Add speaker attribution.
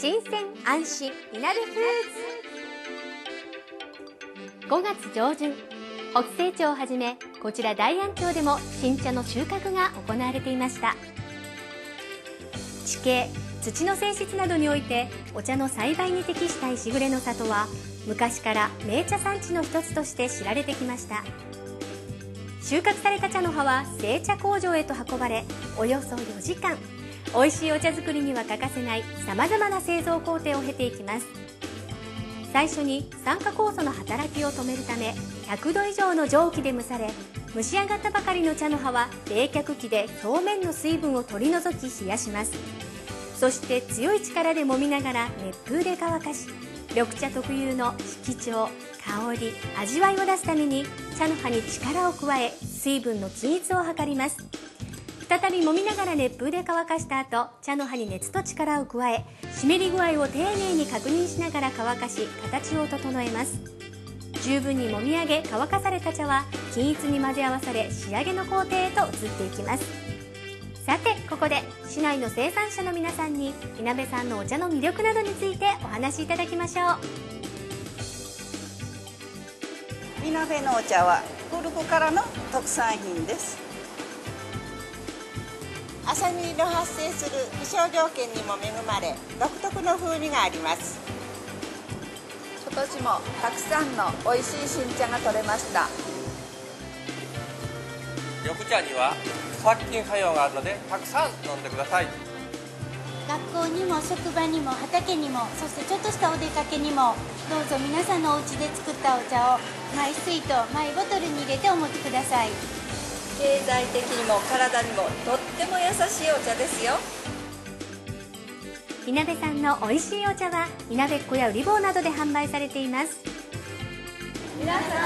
Speaker 1: 新鮮安心いなべフーズ。5月上旬、北西町をはじめこちら大安町でも新茶の収穫が行われていました。地形、土の性質などにおいてお茶の栽培に適した石暮の里は昔から名茶産地の一つとして知られてきました。収穫された茶の葉は製茶工場へと運ばれ、およそ4時間美味しいお茶作りには欠かせないさまざまな製造工程を経ていきます。最初に酸化酵素の働きを止めるため100度以上の蒸気で蒸され、蒸し上がったばかりの茶の葉は冷却機で表面の水分を取り除き冷やします。そして強い力で揉みながら熱風で乾かし、緑茶特有の色調、香り、味わいを出すために茶の葉に力を加え水分の均一を図ります。再び揉みながら熱風で乾かした後、茶の葉に熱と力を加え湿り具合を丁寧に確認しながら乾かし形を整えます。十分に揉み上げ乾かされた茶は均一に混ぜ合わされ仕上げの工程へと移っていきます。さてここで市内の生産者の皆さんにいなべさんのお茶の魅力などについてお話しいただきましょう。
Speaker 2: いなべのお茶は古くからの特産品です。
Speaker 3: 朝霧の発生する気象条件にも恵まれ、独特の風味があります。
Speaker 4: 今年もたくさんの美味しい新茶が取れました。
Speaker 5: 緑茶には殺菌作用があるのでたくさん飲んでください。
Speaker 6: 学校にも職場にも畑にも、そしてちょっとしたお出かけにも、どうぞ皆さんのお家で作ったお茶をマイ水筒、マイボトルに入れてお持ちください。
Speaker 4: 経済的にも体にもとっても優しいお茶ですよ。
Speaker 1: いなべさんの美味しいお茶はいなべっ子や売り坊などで販売されています。
Speaker 4: 皆さ